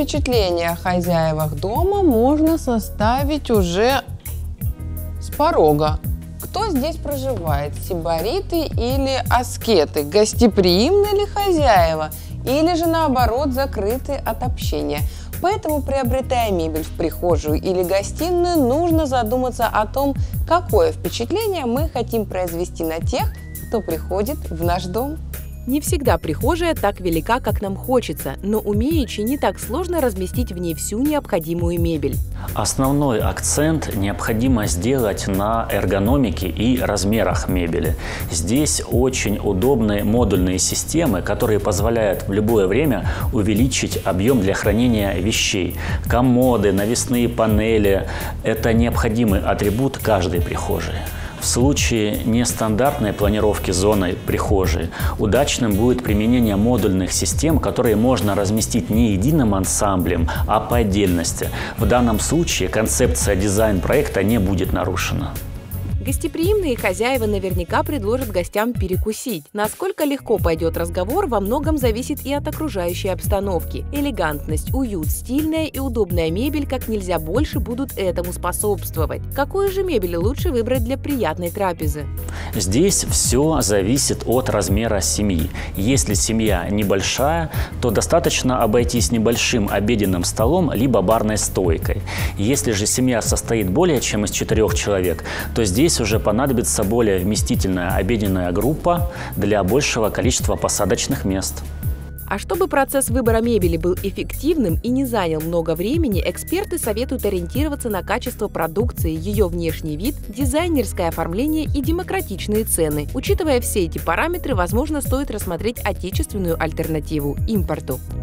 впечатление о хозяевах дома можно составить уже с порога. Кто здесь проживает? Сибариты или аскеты? Гостеприимны ли хозяева? Или же наоборот закрыты от общения? Поэтому, приобретая мебель в прихожую или гостиную, нужно задуматься о том, какое впечатление мы хотим произвести на тех, кто приходит в наш дом. Не всегда прихожая так велика, как нам хочется, но умеючи не так сложно разместить в ней всю необходимую мебель. Основной акцент необходимо сделать на эргономике и размерах мебели. Здесь очень удобные модульные системы, которые позволяют в любое время увеличить объем для хранения вещей. Комоды, навесные панели – это необходимый атрибут каждой прихожей. В случае нестандартной планировки зоны прихожей удачным будет применение модульных систем, которые можно разместить не единым ансамблем, а по отдельности. В данном случае концепция дизайн-проекта не будет нарушена. Гостеприимные хозяева наверняка предложат гостям перекусить. Насколько легко пойдет разговор, во многом зависит и от окружающей обстановки. Элегантность, уют, стильная и удобная мебель как нельзя больше будут этому способствовать. Какую же мебель лучше выбрать для приятной трапезы? Здесь все зависит от размера семьи. Если семья небольшая, то достаточно обойтись небольшим обеденным столом либо барной стойкой. Если же семья состоит более чем из 4 человек, то здесь уже понадобится более вместительная обеденная группа для большего количества посадочных мест. А чтобы процесс выбора мебели был эффективным и не занял много времени, эксперты советуют ориентироваться на качество продукции, ее внешний вид, дизайнерское оформление и демократичные цены. Учитывая все эти параметры, возможно, стоит рассмотреть отечественную альтернативу – импорту.